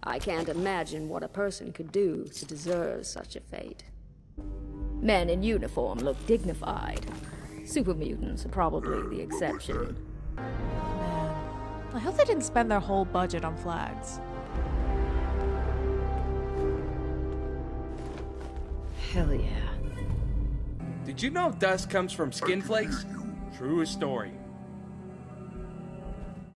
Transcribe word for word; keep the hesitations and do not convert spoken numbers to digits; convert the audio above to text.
I can't imagine what a person could do to deserve such a fate. Men in uniform look dignified. Super mutants are probably the exception. Man, I hope they didn't spend their whole budget on flags. Hell yeah. Did you know dust comes from skin flakes? True story.